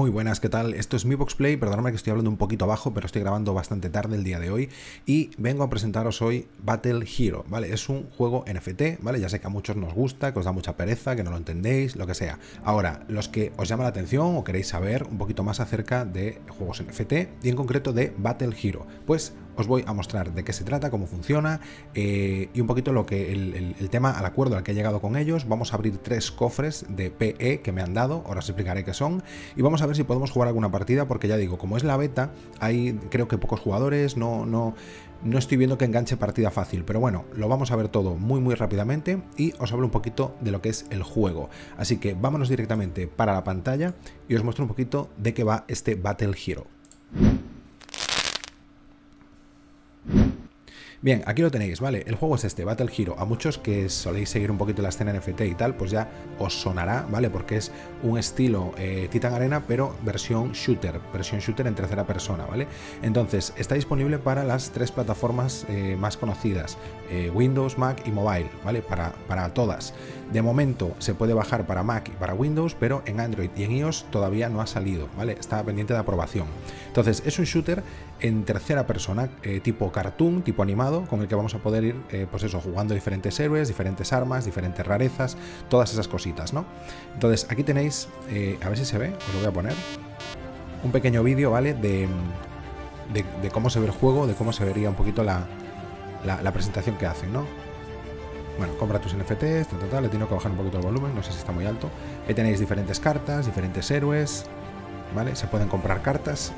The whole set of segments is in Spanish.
Muy buenas, ¿qué tal? Esto es mi Box Play, perdóname que estoy hablando un poquito bajo, pero estoy grabando bastante tarde el día de hoy y vengo a presentaros hoy Battle Hero, ¿vale? Es un juego NFT, ¿vale? Ya sé que a muchos nos gusta, que os da mucha pereza, que no lo entendéis, lo que sea. Ahora, los que os llama la atención o queréis saber un poquito más acerca de juegos NFT y en concreto de Battle Hero, pues os voy a mostrar de qué se trata, cómo funciona y un poquito lo que el tema, al acuerdo al que he llegado con ellos. Vamos a abrir 3 cofres de PE que me han dado, ahora os explicaré qué son y vamos a ver si podemos jugar alguna partida porque ya digo, como es la beta, hay creo que pocos jugadores, no estoy viendo que enganche partida fácil, pero bueno, lo vamos a ver todo muy rápidamente y os hablo un poquito de lo que es el juego. Así que vámonos directamente para la pantalla y os muestro un poquito de qué va este Battle Hero. Bien, aquí lo tenéis, ¿vale? El juego es este, Battle Hero. A muchos que soléis seguir un poquito la escena NFT y tal, pues ya os sonará, ¿vale? Porque es un estilo Titan Arena, pero versión shooter en tercera persona, ¿vale? Entonces, está disponible para las 3 plataformas más conocidas, Windows, Mac y Mobile, ¿vale? Para todas. De momento se puede bajar para Mac y para Windows, pero en Android y en iOS todavía no ha salido, ¿vale? Está pendiente de aprobación. Entonces, es un shooter en tercera persona, tipo cartoon, tipo animado, con el que vamos a poder ir, pues eso, jugando diferentes héroes, diferentes armas, diferentes rarezas, todas esas cositas, ¿no? Entonces, aquí tenéis, a ver si se ve, os lo voy a poner, un pequeño vídeo, ¿vale? De cómo se ve el juego, de cómo se vería un poquito la presentación que hacen, ¿no? Bueno, compra tus NFTs, le tengo que bajar un poquito el volumen, no sé si está muy alto. Ahí tenéis diferentes cartas, diferentes héroes, ¿vale? Se pueden comprar cartas,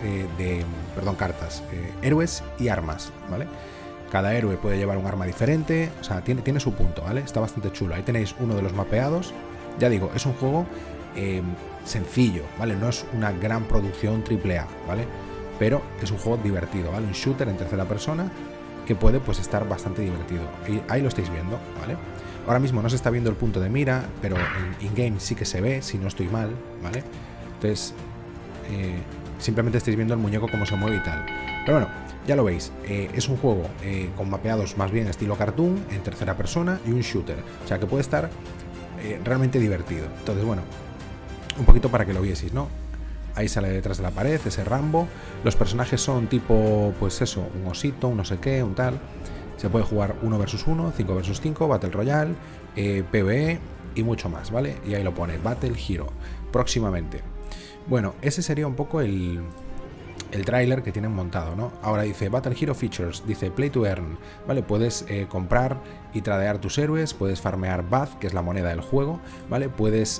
héroes y armas, ¿vale? Cada héroe puede llevar un arma diferente, o sea, tiene su punto, ¿vale? Está bastante chulo. Ahí tenéis uno de los mapeados. Ya digo, es un juego sencillo, ¿vale? No es una gran producción AAA, ¿vale? Pero es un juego divertido, ¿vale? Un shooter en tercera persona que puede pues estar bastante divertido. Y ahí lo estáis viendo, ¿vale? Ahora mismo no se está viendo el punto de mira, pero en in-game sí que se ve, si no estoy mal, ¿vale? Entonces, simplemente estáis viendo el muñeco cómo se mueve y tal. Pero bueno, ya lo veis, es un juego con mapeados más bien estilo cartoon, en tercera persona y un shooter. O sea que puede estar realmente divertido. Entonces, bueno, un poquito para que lo vieseis, ¿no? Ahí sale detrás de la pared, ese Rambo. Los personajes son tipo, pues eso, un osito, un no sé qué, un tal. Se puede jugar 1 versus 1, 5 versus 5, Battle Royale, PvE y mucho más, ¿vale? Y ahí lo pone, Battle Hero, próximamente. Bueno, ese sería un poco el tráiler que tienen montado, ¿no? Ahora dice Battle Hero Features, dice Play to Earn, ¿vale? Puedes comprar y tradear tus héroes, puedes farmear Bath, que es la moneda del juego, ¿vale? Puedes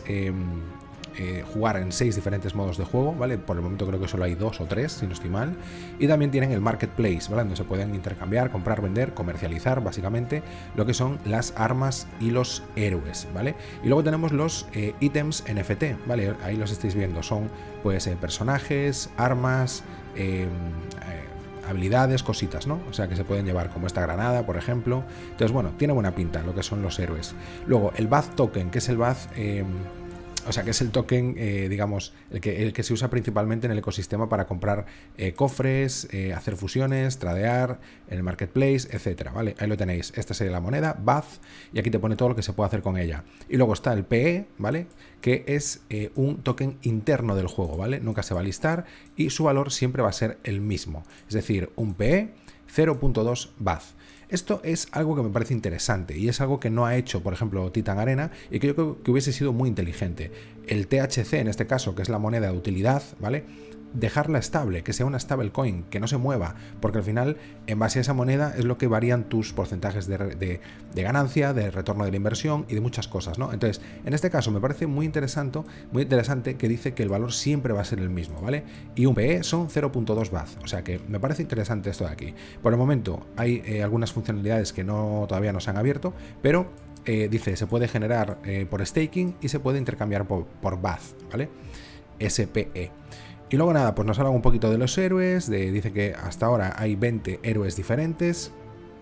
jugar en 6 diferentes modos de juego, ¿vale? Por el momento creo que solo hay 2 o 3, si no estoy mal. Y también tienen el Marketplace, ¿vale? Donde se pueden intercambiar, comprar, vender, comercializar, básicamente, lo que son las armas y los héroes, ¿vale? Y luego tenemos los ítems NFT, ¿vale? Ahí los estáis viendo, son pues personajes, armas, habilidades, cositas, ¿no? O sea, que se pueden llevar, como esta granada, por ejemplo. Entonces, bueno, tiene buena pinta lo que son los héroes. Luego, el Bath Token, que es el Bath... o sea, que es el token, digamos, el que se usa principalmente en el ecosistema para comprar cofres, hacer fusiones, tradear, en el marketplace, etcétera, ¿vale? Ahí lo tenéis. Esta sería la moneda, Bath, y aquí te pone todo lo que se puede hacer con ella. Y luego está el PE, ¿vale? Que es un token interno del juego, ¿vale? Nunca se va a listar y su valor siempre va a ser el mismo. Es decir, un PE 0.2 Bath. Esto es algo que me parece interesante y es algo que no ha hecho, por ejemplo, Titan Arena y que yo creo que hubiese sido muy inteligente. El THC, en este caso, que es la moneda de utilidad, ¿vale? Dejarla estable, que sea una stablecoin, que no se mueva, porque al final, en base a esa moneda, es lo que varían tus porcentajes de ganancia, de retorno de la inversión y de muchas cosas, ¿no? Entonces, en este caso me parece muy interesante que dice que el valor siempre va a ser el mismo, ¿vale? Y un PE son 0.2 Bath, o sea que me parece interesante esto de aquí. Por el momento hay algunas funcionalidades que todavía no se han abierto, pero dice, se puede generar por staking y se puede intercambiar por Bath, ¿vale? SPE. Y luego nada, pues nos habla un poquito de los héroes, dice que hasta ahora hay 20 héroes diferentes,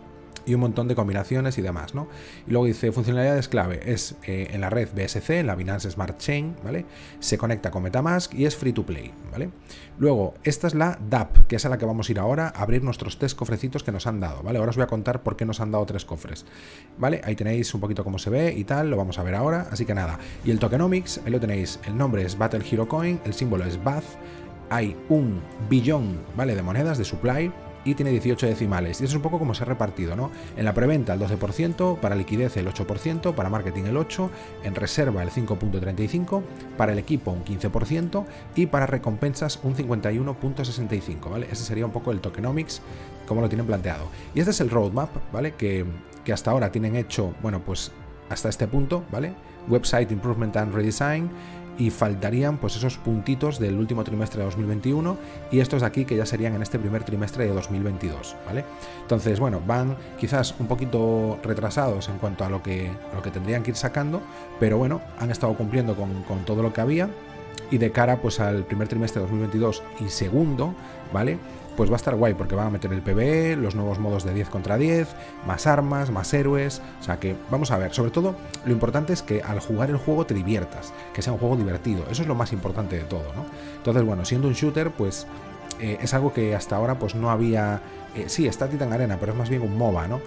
y un montón de combinaciones y demás, ¿no? Y luego dice funcionalidades clave, es en la red BSC, en la Binance Smart Chain, ¿vale? Se conecta con MetaMask y es free to play, ¿vale? Luego, esta es la DApp, que es a la que vamos a ir ahora a abrir nuestros 3 cofrecitos que nos han dado, ¿vale? Ahora os voy a contar por qué nos han dado 3 cofres, ¿vale? Ahí tenéis un poquito cómo se ve y tal, lo vamos a ver ahora, así que nada. Y el tokenomics, ahí lo tenéis, el nombre es Battle Hero Coin, el símbolo es BATH, hay 1 billón, ¿vale? De monedas de supply, y tiene 18 decimales. Y eso es un poco como se ha repartido, ¿no? En la preventa el 12%, para liquidez el 8%, para marketing el 8%, en reserva el 5.35%, para el equipo un 15% y para recompensas un 51.65%, ¿vale? Ese sería un poco el tokenomics, como lo tienen planteado. Y este es el roadmap, ¿vale? Que hasta ahora tienen hecho, bueno, pues hasta este punto, ¿vale? Website Improvement and Redesign, y faltarían pues esos puntitos del último trimestre de 2021 y estos de aquí que ya serían en este primer trimestre de 2022, ¿vale? Entonces, bueno, van quizás un poquito retrasados en cuanto a lo que tendrían que ir sacando, pero bueno, han estado cumpliendo con todo lo que había, y de cara pues al primer trimestre de 2022 y segundo, ¿vale? Pues va a estar guay porque van a meter el PvE, los nuevos modos de 10 contra 10, más armas, más héroes, o sea que vamos a ver, sobre todo lo importante es que al jugar el juego te diviertas, que sea un juego divertido, eso es lo más importante de todo, ¿no? Entonces, bueno, siendo un shooter, pues es algo que hasta ahora pues no había, sí, está Titan Arena, pero es más bien un MOBA, ¿no?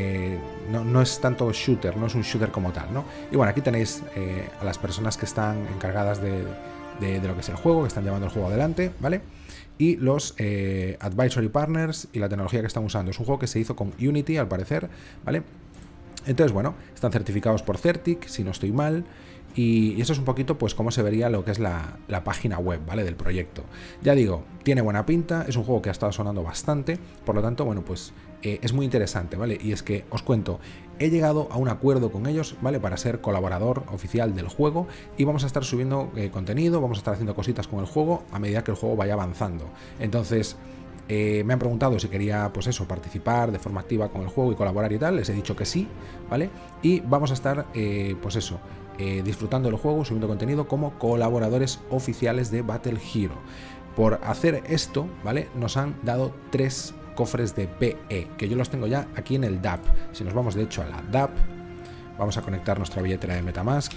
No es tanto shooter, no es un shooter como tal, ¿no? Y bueno, aquí tenéis a las personas que están encargadas de lo que es el juego, que están llevando el juego adelante, ¿vale? Y los advisory partners y la tecnología que están usando. Es un juego que se hizo con Unity, al parecer, ¿vale? Entonces, bueno, están certificados por Certic, si no estoy mal, y eso es un poquito pues cómo se vería lo que es la página web, ¿vale? Del proyecto. Ya digo, tiene buena pinta, es un juego que ha estado sonando bastante, por lo tanto, bueno, pues es muy interesante, ¿vale? Y es que os cuento, he llegado a un acuerdo con ellos, ¿vale? Para ser colaborador oficial del juego y vamos a estar subiendo contenido, vamos a estar haciendo cositas con el juego a medida que el juego vaya avanzando. Entonces, me han preguntado si quería, pues eso, participar de forma activa con el juego y colaborar y tal, les he dicho que sí, ¿vale? Y vamos a estar, pues eso, disfrutando del juego, subiendo contenido como colaboradores oficiales de Battle Hero. Por hacer esto, ¿vale? Nos han dado 3 cofres de PE, que yo los tengo ya aquí en el DApp. Si nos vamos de hecho a la DApp, vamos a conectar nuestra billetera de MetaMask,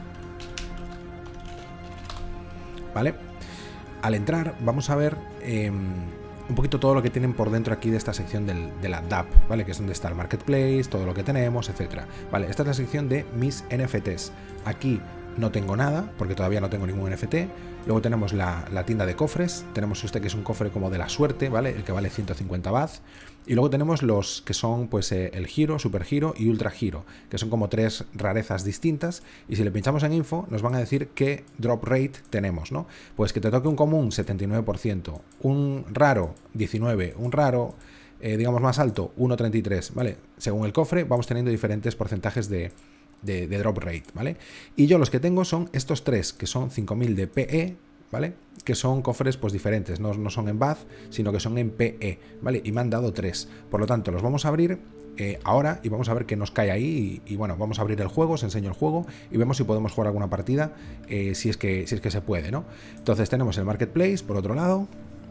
¿vale? Al entrar vamos a ver un poquito todo lo que tienen por dentro aquí de esta sección de la DApp, ¿vale? Que es donde está el Marketplace, todo lo que tenemos, etcétera. Vale, esta es la sección de mis NFTs. Aquí no tengo nada, porque todavía no tengo ningún NFT. Luego tenemos la tienda de cofres. Tenemos este que es un cofre como de la suerte, ¿vale? El que vale 150 Bath. Y luego tenemos los que son, pues, el Hero, Super Hero y Ultra Hero, que son como 3 rarezas distintas. Y si le pinchamos en Info, nos van a decir qué drop rate tenemos, ¿no? Pues que te toque un común, 79%. Un raro, 19%. Un raro, digamos, más alto, 1,33%, ¿vale? Según el cofre, vamos teniendo diferentes porcentajes de drop rate, ¿vale? Y yo los que tengo son estos 3, que son 5000 de PE, ¿vale? Que son cofres pues diferentes, no son en Bath, sino que son en PE, ¿vale? Y me han dado 3. Por lo tanto, los vamos a abrir ahora y vamos a ver qué nos cae ahí. Y bueno, vamos a abrir el juego, os enseño el juego y vemos si podemos jugar alguna partida, si es que se puede, ¿no? Entonces tenemos el Marketplace, por otro lado.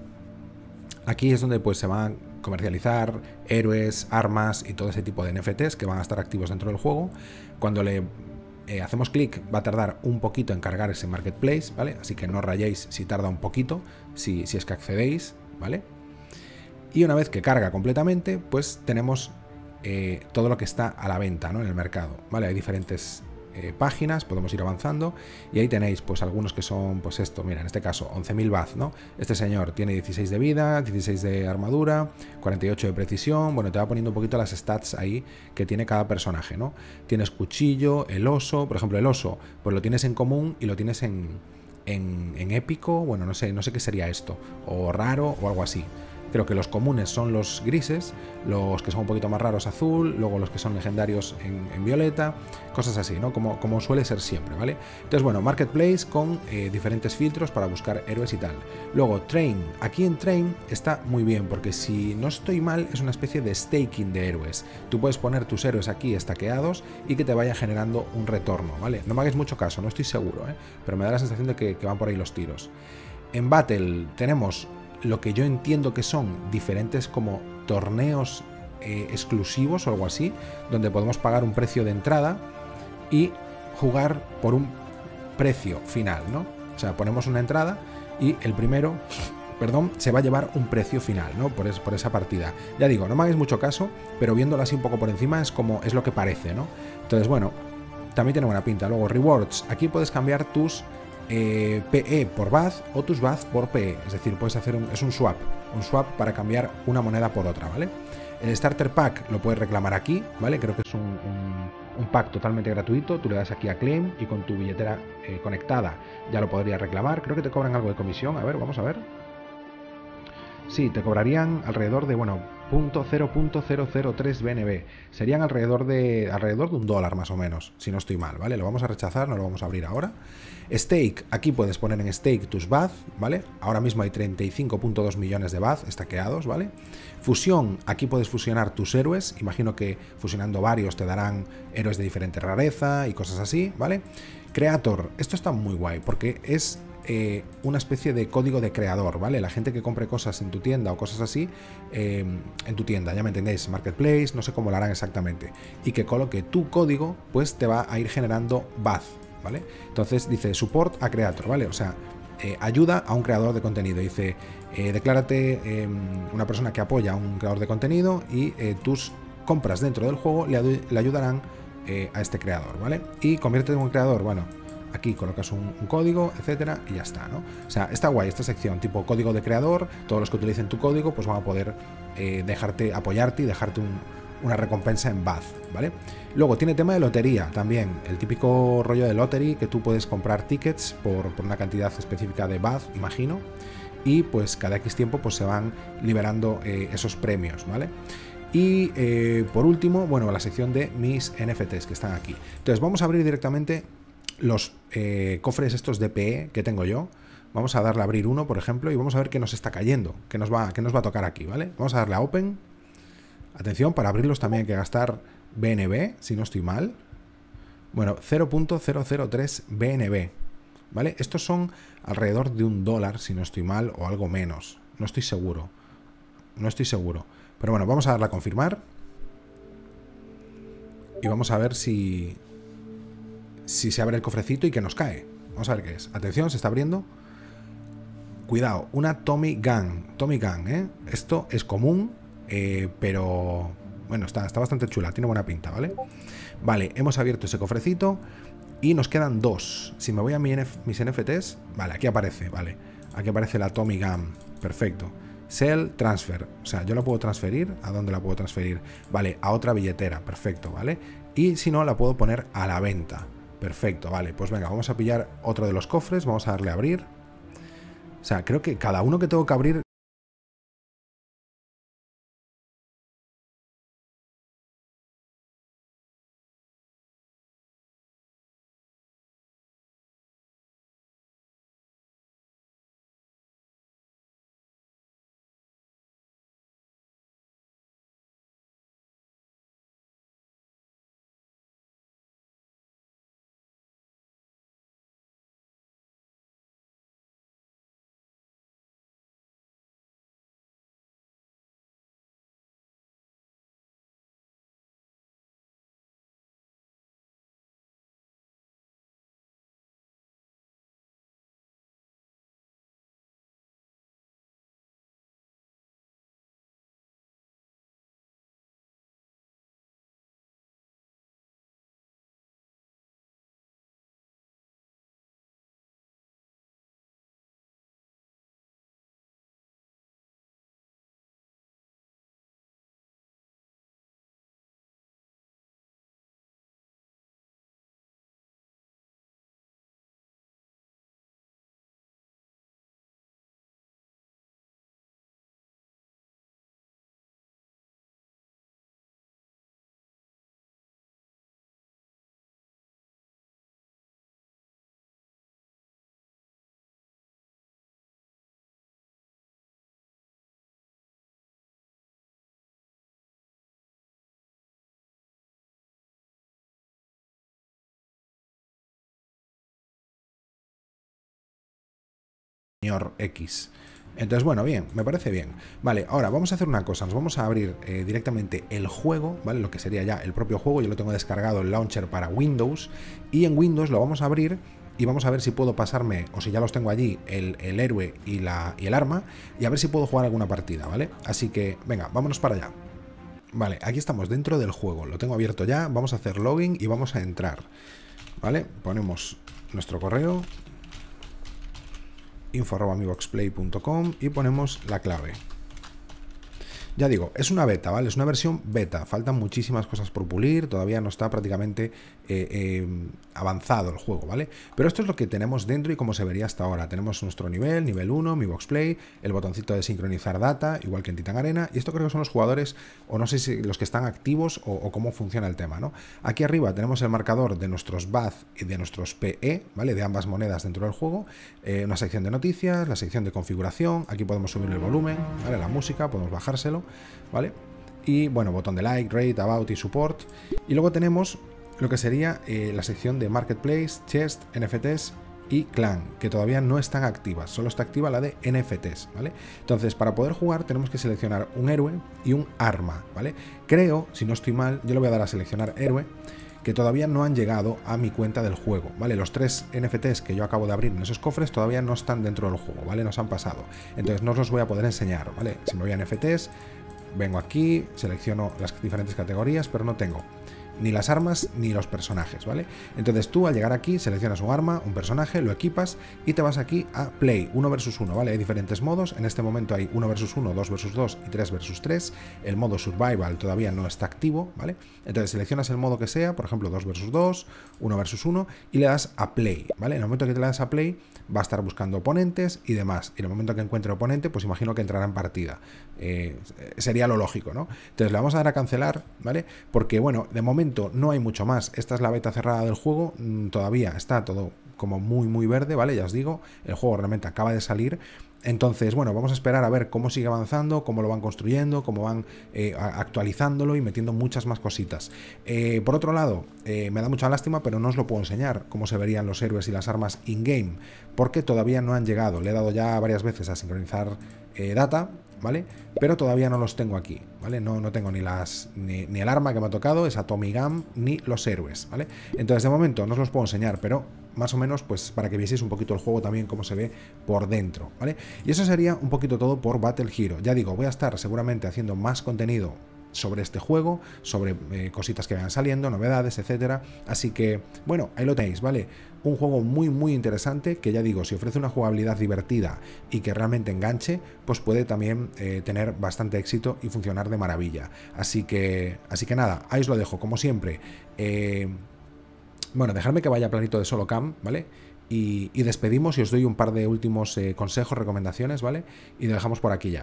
Aquí es donde pues se van a comercializar héroes, armas y todo ese tipo de NFTs que van a estar activos dentro del juego. Cuando le hacemos clic va a tardar un poquito en cargar ese Marketplace, ¿vale? Así que no rayéis si tarda un poquito, si es que accedéis, ¿vale? Y una vez que carga completamente, pues tenemos todo lo que está a la venta, ¿no? En el mercado, ¿vale? Hay diferentes páginas, podemos ir avanzando y ahí tenéis pues algunos que son pues esto, mira, en este caso 11.000 Bath, ¿no? Este señor tiene 16 de vida, 16 de armadura, 48 de precisión, bueno, te va poniendo un poquito las stats ahí que tiene cada personaje, ¿no? Tienes cuchillo, el oso, por ejemplo el oso, pues lo tienes en común y lo tienes en épico, bueno, no sé qué sería esto, o raro o algo así. Creo que los comunes son los grises, los que son un poquito más raros azul, luego los que son legendarios en violeta, cosas así, ¿no? Como suele ser siempre, ¿vale? Entonces, bueno, Marketplace con diferentes filtros para buscar héroes y tal. Luego, Train. Aquí en Train está muy bien, porque si no estoy mal, es una especie de staking de héroes. Tú puedes poner tus héroes aquí estaqueados y que te vaya generando un retorno, ¿vale? No me hagáis mucho caso, no estoy seguro, pero me da la sensación de que van por ahí los tiros. En Battle tenemos lo que yo entiendo que son diferentes como torneos exclusivos o algo así, donde podemos pagar un precio de entrada y jugar por un precio final, ¿no? O sea, ponemos una entrada y el primero, perdón, se va a llevar un precio final, ¿no? Por esa partida. Ya digo, no me hagáis mucho caso, pero viéndolo así un poco por encima es lo que parece, ¿no? Entonces, bueno, también tiene buena pinta. Luego, rewards. Aquí puedes cambiar tus PE por BAZ o tus BAZ por PE. Es decir, puedes hacer un swap para cambiar una moneda por otra, ¿vale? El Starter Pack lo puedes reclamar aquí, ¿vale? Creo que es un pack totalmente gratuito. Tú le das aquí a Claim y con tu billetera conectada ya lo podrías reclamar. Creo que te cobran algo de comisión. A ver, vamos a ver. Sí, te cobrarían alrededor de, bueno, 0.003 BNB. Serían alrededor de $1 más o menos, si no estoy mal, ¿vale? Lo vamos a rechazar, no lo vamos a abrir ahora. Stake, aquí puedes poner en stake tus BAZ, ¿vale? Ahora mismo hay 35.2 millones de BAZ estaqueados, ¿vale? Fusión, aquí puedes fusionar tus héroes. Imagino que fusionando varios te darán héroes de diferente rareza y cosas así, ¿vale? Creator, esto está muy guay porque es una especie de código de creador, ¿vale? La gente que compre cosas en tu tienda o cosas así, en tu tienda, ya me entendéis, Marketplace, no sé cómo lo harán exactamente, y que coloque tu código, pues te va a ir generando BAZ, ¿vale? Entonces dice support a creator, ¿vale? O sea, ayuda a un creador de contenido. Dice, declárate una persona que apoya a un creador de contenido y tus compras dentro del juego le ayudarán a este creador, ¿vale? Y conviértete en un creador, bueno, aquí colocas un código, etcétera, y ya está, ¿no? O sea, está guay esta sección, tipo código de creador. Todos los que utilicen tu código, pues van a poder apoyarte y dejarte una recompensa en BAZ, ¿vale? Luego tiene tema de lotería también, el típico rollo de lottery, que tú puedes comprar tickets por una cantidad específica de BAZ, imagino, y pues cada X tiempo pues se van liberando esos premios, ¿vale? Y por último, bueno, la sección de mis NFTs que están aquí. Entonces vamos a abrir directamente los cofres estos de PE que tengo yo. Vamos a darle a abrir uno, por ejemplo, y vamos a ver qué nos está cayendo, qué nos va a tocar aquí, ¿vale? Vamos a darle a Open. Atención, para abrirlos también hay que gastar BNB, si no estoy mal. Bueno, 0.003 BNB, ¿vale? Estos son alrededor de $1, si no estoy mal, o algo menos. No estoy seguro. No estoy seguro. Pero bueno, vamos a darle a confirmar. Y vamos a ver si se abre el cofrecito y que nos cae. Vamos a ver qué es. Atención, se está abriendo. Cuidado, una Tommy Gun. Tommy Gun, ¿eh? Esto es común, pero bueno, está bastante chula, tiene buena pinta, ¿vale? Vale, hemos abierto ese cofrecito y nos quedan dos. Si me voy a mis NFTs, vale, aquí aparece, vale. Aquí aparece la Tommy Gun, perfecto. Sell, transfer, o sea, yo la puedo transferir. ¿A dónde la puedo transferir? Vale, a otra billetera, perfecto, ¿vale? Y si no, la puedo poner a la venta. Perfecto, vale, pues venga, vamos a pillar otro de los cofres, vamos a darle a abrir. O sea, creo que cada uno que tengo que abrir... Señor X. Entonces, bueno, bien, me parece bien. Vale, ahora vamos a hacer una cosa, nos vamos a abrir directamente el juego, ¿vale? Lo que sería ya el propio juego, yo lo tengo descargado el launcher para Windows, y en Windows lo vamos a abrir y vamos a ver si puedo pasarme, o si ya los tengo allí, el héroe y el arma, y a ver si puedo jugar alguna partida, ¿vale? Así que, venga, vámonos para allá. Vale, aquí estamos dentro del juego, lo tengo abierto ya, vamos a hacer login y vamos a entrar, ¿vale? Ponemos nuestro correo, info@amiboxplay.com, y ponemos la clave. Ya digo, es una beta, ¿vale? Es una versión beta, faltan muchísimas cosas por pulir, todavía no está prácticamente avanzado el juego, ¿vale? Pero esto es lo que tenemos dentro y como se vería hasta ahora. Tenemos nuestro nivel 1, Mi Box Play, el botoncito de sincronizar data, igual que en Titan Arena, y esto creo que son los jugadores, o no sé si los que están activos o cómo funciona el tema, ¿no? Aquí arriba tenemos el marcador de nuestros BAZ y de nuestros PE, ¿vale? De ambas monedas dentro del juego, una sección de noticias, la sección de configuración, aquí podemos subir el volumen, ¿vale? La música, podemos bajárselo, ¿vale? Y bueno, botón de like, rate, about y support. Y luego tenemos lo que sería la sección de marketplace, chest, NFTs y clan, que todavía no están activas, solo está activa la de NFTs, ¿vale? Entonces, para poder jugar tenemos que seleccionar un héroe y un arma, ¿vale? Creo, si no estoy mal, yo le voy a dar a seleccionar héroe, que todavía no han llegado a mi cuenta del juego, ¿vale? Los 3 NFTs que yo acabo de abrir en esos cofres todavía no están dentro del juego, ¿vale? Nos han pasado. Entonces no os los voy a poder enseñar, ¿vale? Si me voy a NFTs, vengo aquí, selecciono las diferentes categorías, pero no tengo ni las armas ni los personajes, ¿vale? Entonces tú al llegar aquí seleccionas un arma, un personaje, lo equipas y te vas aquí a Play, 1 versus 1, ¿vale? Hay diferentes modos, en este momento hay 1 versus 1, 2 versus 2 y 3 versus 3, el modo Survival todavía no está activo, ¿vale? Entonces seleccionas el modo que sea, por ejemplo 2 versus 2, 1 versus 1 y le das a Play, ¿vale? En el momento que te le das a Play va a estar buscando oponentes y demás, y en el momento que encuentre oponente, pues imagino que entrará en partida, sería lo lógico, ¿no? Entonces le vamos a dar a cancelar, ¿vale? Porque bueno, de momento no hay mucho más. Esta es la beta cerrada del juego, todavía está todo como muy verde, ¿vale? Ya os digo, el juego realmente acaba de salir. Entonces, bueno, vamos a esperar a ver cómo sigue avanzando, cómo lo van construyendo, cómo van actualizándolo y metiendo muchas más cositas. Por otro lado, me da mucha lástima, pero no os lo puedo enseñar cómo se verían los héroes y las armas in-game, porque todavía no han llegado. Le he dado ya varias veces a sincronizar data, ¿vale? Pero todavía no los tengo aquí, ¿vale? No tengo ni el arma que me ha tocado, esa Tommy Gun, ni los héroes, ¿vale? Entonces, de momento no os los puedo enseñar, pero más o menos, pues para que vieseis un poquito el juego también, cómo se ve por dentro, ¿vale? Y eso sería un poquito todo por Battle Hero. Ya digo, voy a estar seguramente haciendo más contenido sobre este juego, sobre cositas que vayan saliendo, novedades, etcétera. Así que, bueno, ahí lo tenéis, ¿vale? Un juego muy interesante que, ya digo, si ofrece una jugabilidad divertida y que realmente enganche, pues puede también tener bastante éxito y funcionar de maravilla. Así que nada, ahí os lo dejo, como siempre. Bueno, dejadme que vaya planito de solo cam, ¿vale? Y despedimos y os doy un par de últimos consejos, recomendaciones, ¿vale? Y lo dejamos por aquí ya.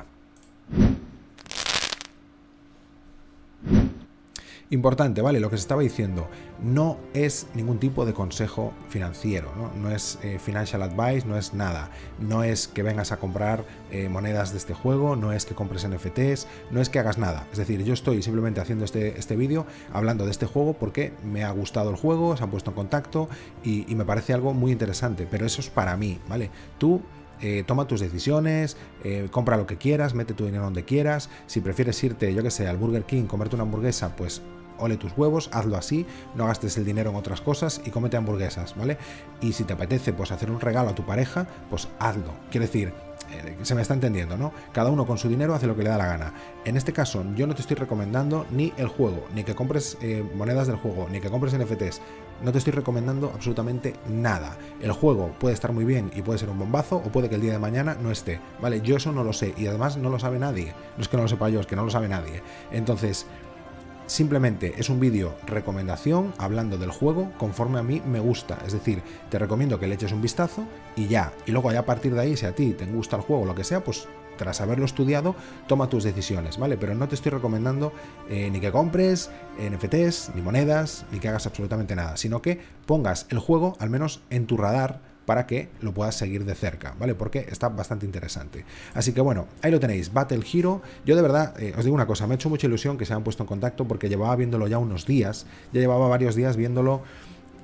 Importante, ¿vale? Lo que se estaba diciendo, no es ningún tipo de consejo financiero, ¿no? No es financial advice, no es nada. No es que vengas a comprar monedas de este juego, no es que compres NFTs, no es que hagas nada. Es decir, yo estoy simplemente haciendo este vídeo hablando de este juego porque me ha gustado el juego, se han puesto en contacto y me parece algo muy interesante, pero eso es para mí, ¿vale? Tú toma tus decisiones, compra lo que quieras, mete tu dinero donde quieras. Si prefieres irte, yo que sé, al Burger King, comerte una hamburguesa, pues ole tus huevos, hazlo así, no gastes el dinero en otras cosas y cómete hamburguesas, ¿vale? Y si te apetece, pues hacer un regalo a tu pareja, pues hazlo. Quiero decir, se me está entendiendo, ¿no? Cada uno con su dinero hace lo que le da la gana. En este caso, yo no te estoy recomendando ni el juego, ni que compres monedas del juego, ni que compres NFTs. No te estoy recomendando absolutamente nada. El juego puede estar muy bien y puede ser un bombazo, o puede que el día de mañana no esté, ¿vale? Yo eso no lo sé y además no lo sabe nadie. No es que no lo sepa yo, es que no lo sabe nadie. Entonces, simplemente es un vídeo recomendación hablando del juego conforme a mí me gusta. Es decir, te recomiendo que le eches un vistazo y ya. Y luego ya a partir de ahí, si a ti te gusta el juego o lo que sea, pues tras haberlo estudiado, toma tus decisiones, ¿vale? Pero no te estoy recomendando ni que compres NFTs, ni monedas, ni que hagas absolutamente nada, sino que pongas el juego al menos en tu radar para que lo puedas seguir de cerca, ¿vale? Porque está bastante interesante. Así que bueno, ahí lo tenéis, Battle Hero. Yo de verdad, os digo una cosa, me ha hecho mucha ilusión que se hayan puesto en contacto porque llevaba viéndolo ya unos días, ya llevaba varios días viéndolo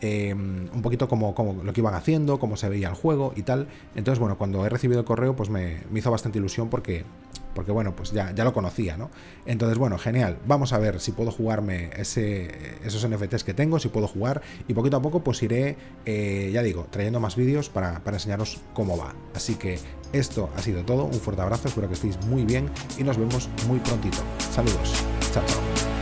un poquito como lo que iban haciendo, cómo se veía el juego y tal. Entonces, bueno, cuando he recibido el correo, pues me hizo bastante ilusión porque bueno, pues ya lo conocía, ¿no? Entonces, bueno, genial. Vamos a ver si puedo jugarme esos NFTs que tengo, si puedo jugar, y poquito a poco pues iré, ya digo, trayendo más vídeos para enseñaros cómo va. Así que esto ha sido todo, un fuerte abrazo, espero que estéis muy bien y nos vemos muy prontito. Saludos, chao, chao.